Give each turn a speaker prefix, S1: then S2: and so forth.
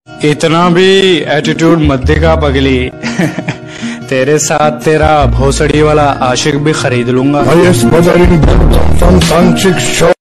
S1: इतना भी एटीट्यूड मत दिखा पगली। तेरे साथ तेरा भोसड़ी वाला आशिक भी खरीद लूंगा।